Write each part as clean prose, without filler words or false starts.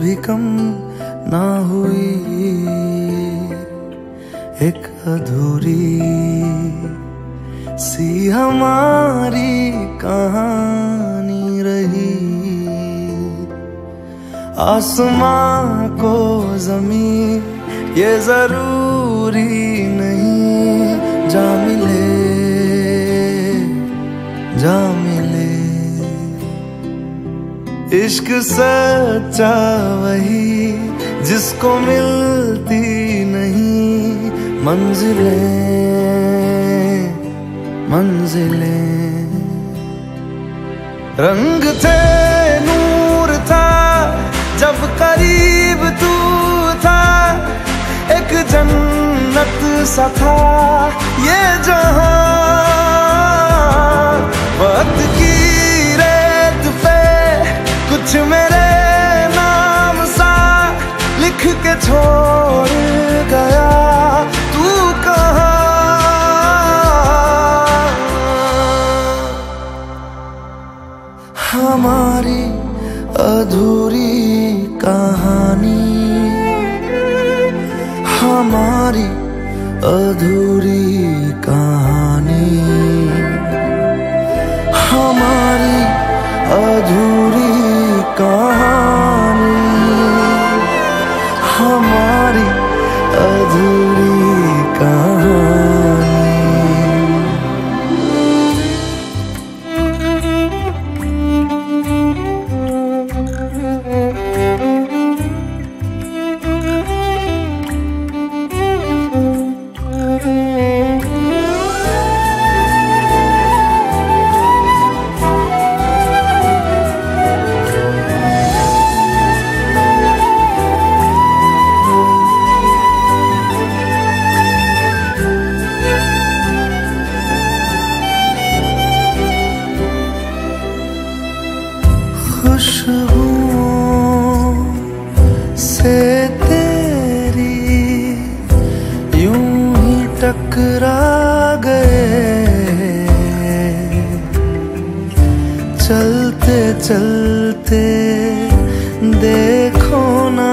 भी कम ना हुई, एक अधूरी सी हमारी कहानी रही। आसमां को ज़मीं ये जरूरी नहीं, जा मिले जा मिले। इश्क सच्चा वही जिसको मिलती नहीं मंजिलें मंजिलें। रंग थे नूर था जब करीब तू था, एक जन्नत सा था ये जहां। वक्त की रेत पे कुछ मेरे नाम सा लिख के छोड़ गया तू कहाँ। हमारी अधूरी कहानी, हमारी अधूरी कहानी, हमारी अधूरी कहानी, हमारी अधूरी कहानी। खुशबुओं से तेरी यूं ही टकरा गए, चलते चलते देखो ना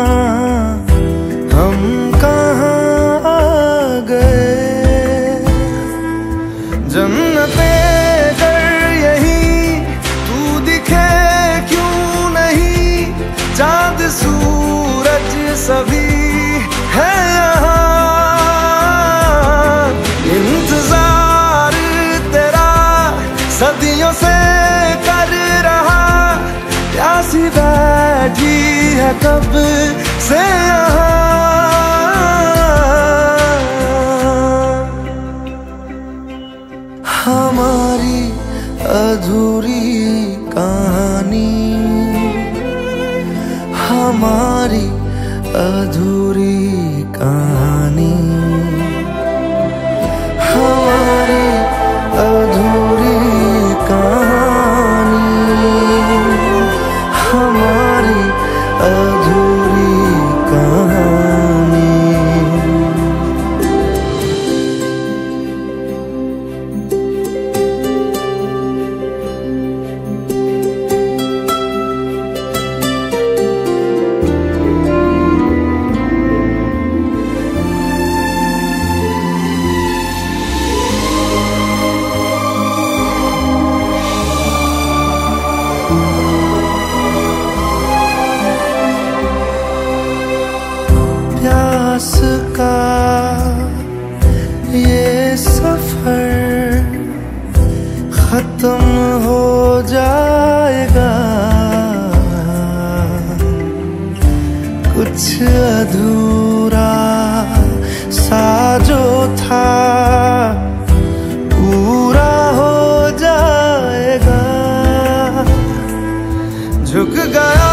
हम कहाँ आ गए। जन्नते चाँद सूरज सभी है यहाँ, इंतजार तेरा सदियों से कर रहा, प्यासी बैठी है कब से यहाँ। हमारी अधूरी कहानी, हमारी अधूरी कहानी, हमारी अधूरी कहानी, हमारी अधूरी कहानी। प्यास का ये सफर खत्म हो जाएगा, कुछ अधूरा सा जो था पूरा हो जाएगा। झुक गया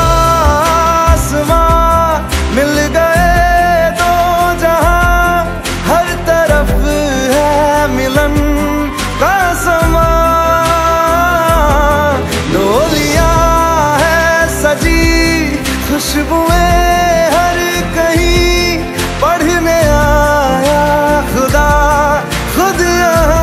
आसमां, मिल गए दो जहां, हर तरफ है मिलन का समा। डोलियां है सजी, खुशबुएं हर कहीं, पढ़ने आया खुदा खुद यहाँ।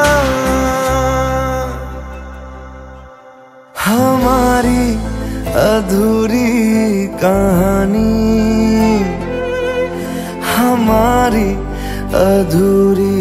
हमारी अधूरी कहानी, हमारी अधूरी